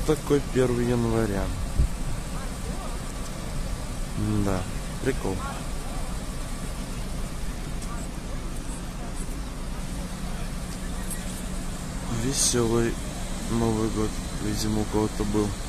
такой 1 января. Да, прикол. Веселый Новый год, видимо, у кого-то был.